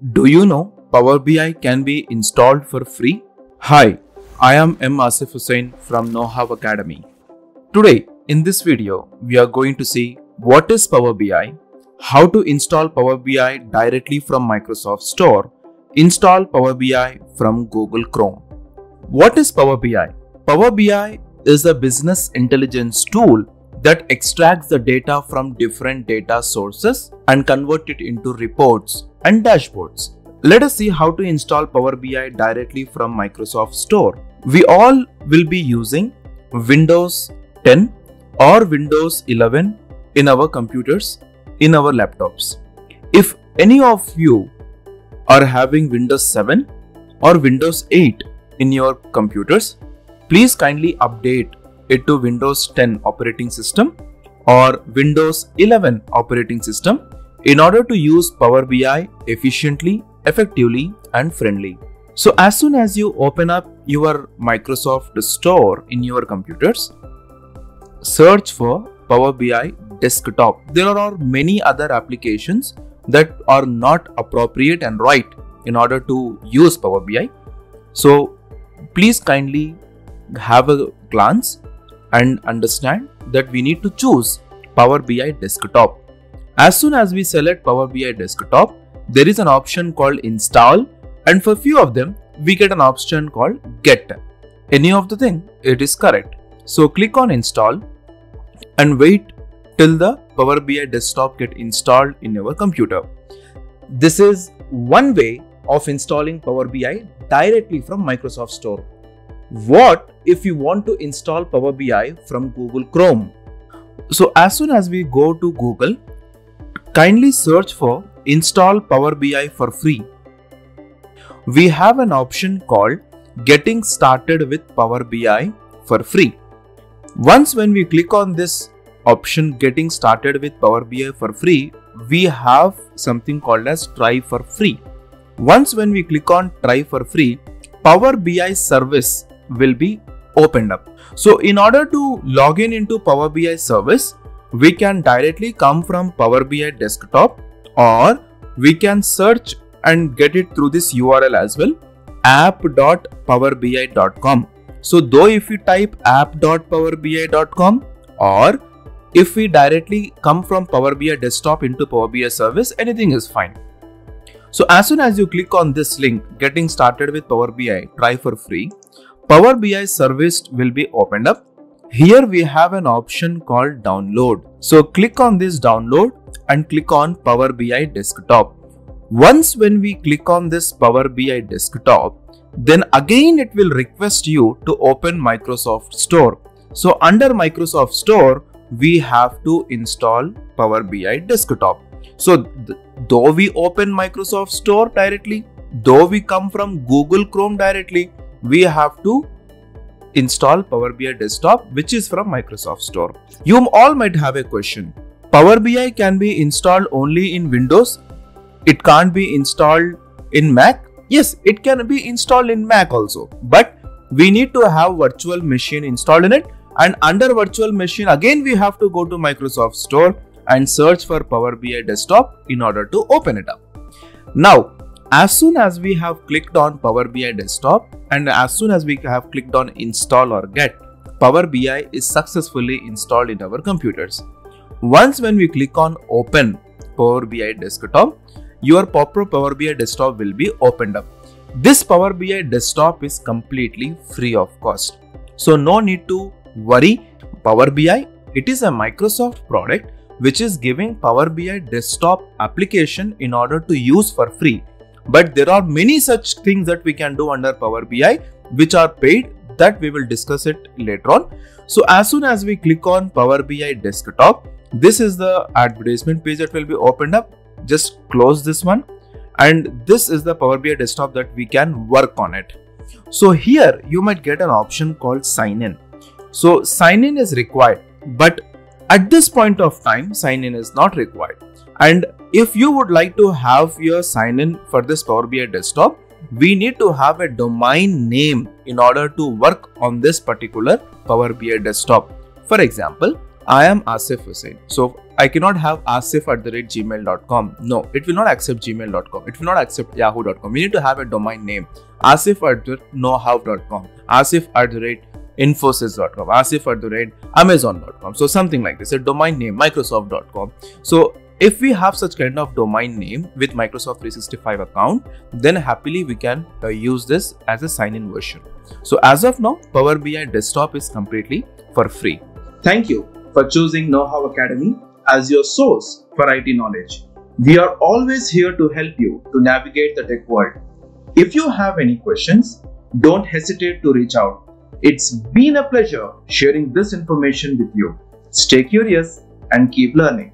Do you know Power BI can be installed for free? Hi, I am M. Asif Hussain from KnowHow Academy. Today, in this video, we are going to see what is Power BI, how to install Power BI directly from Microsoft Store, install Power BI from Google Chrome. What is Power BI? Power BI is a business intelligence tool that extracts the data from different data sources and convert it into reports and dashboards. Let us see how to install Power BI directly from Microsoft Store. We all will be using Windows 10 or Windows 11 in our computers, in our laptops. If any of you are having Windows 7 or Windows 8 in your computers, please kindly update it to Windows 10 operating system or Windows 11 operating system in order to use Power BI efficiently, effectively and friendly. So as soon as you open up your Microsoft Store in your computers, search for Power BI Desktop. There are many other applications that are not appropriate and right in order to use Power BI. So please kindly have a glance and understand that we need to choose Power BI Desktop. As soon as we select Power BI Desktop, there is an option called Install, and for few of them, we get an option called Get. Any of the thing, it is correct. So click on Install and wait till the Power BI Desktop get installed in your computer. This is one way of installing Power BI directly from Microsoft Store. What if you want to install Power BI from Google Chrome? So as soon as we go to Google, kindly search for Install Power BI for free. We have an option called Getting Started with Power BI for free. Once when we click on this option Getting Started with Power BI for free, we have something called as Try for free. Once when we click on Try for free, Power BI service will be opened up. So in order to log in into Power BI service, we can directly come from Power BI Desktop, or we can search and get it through this URL as well, app.powerbi.com. So though if we type app.powerbi.com, or if we directly come from Power BI Desktop into Power BI service, anything is fine. So as soon as you click on this link, Getting Started with Power BI, Try for free, Power BI service will be opened up. Here we have an option called Download. So click on this Download and click on Power BI Desktop. Once when we click on this Power BI Desktop, then again it will request you to open Microsoft Store. So under Microsoft Store, we have to install Power BI Desktop. So though we open Microsoft Store directly, though we come from Google Chrome directly, we have to install Power BI Desktop, which is from Microsoft Store. You all might have a question. Power BI can be installed only in Windows. It can't be installed in Mac. Yes, it can be installed in Mac also, but we need to have virtual machine installed in it. And under virtual machine, again, we have to go to Microsoft Store and search for Power BI Desktop in order to open it up. Now, as soon as we have clicked on Power BI Desktop and as soon as we have clicked on Install or Get, Power BI is successfully installed in our computers. Once when we click on Open Power BI Desktop, your proper Power BI Desktop will be opened up. This Power BI Desktop is completely free of cost. So no need to worry. Power BI, it is a Microsoft product which is giving Power BI Desktop application in order to use for free. But there are many such things that we can do under Power BI which are paid, that we will discuss it later on. So as soon as we click on Power BI Desktop, this is the advertisement page that will be opened up. Just close this one, and this is the Power BI Desktop that we can work on it. So here you might get an option called Sign In. So sign in is required, but at this point of time, sign in is not required. And if you would like to have your sign in for this Power BI Desktop, we need to have a domain name in order to work on this particular Power BI Desktop. For example, I am Asif Hussain. So I cannot have asif@gmail.com. No, it will not accept gmail.com. It will not accept yahoo.com. We need to have a domain name. asif@knowhow.com, asif@infosys.com, asif@amazon.com. So something like this, a domain name, microsoft.com. So if we have such kind of domain name with Microsoft 365 account, then happily we can use this as a sign-in version. So as of now, Power BI desktop is completely for free. Thank you for choosing KnowHow Academy as your source for IT knowledge. We are always here to help you to navigate the tech world. If you have any questions, don't hesitate to reach out. It's been a pleasure sharing this information with you. Stay curious and keep learning.